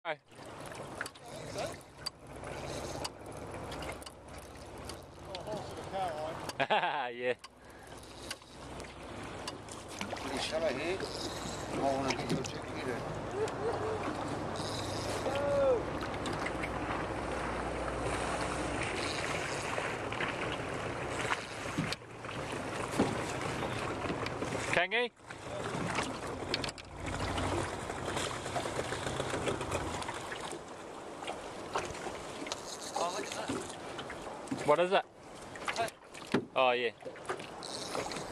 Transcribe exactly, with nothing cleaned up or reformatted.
Hi. Yeah. Pretty shallow here. I want to get you a chicken here. Kingi? Oh, look at that. What is it? Hey. Oh, yeah.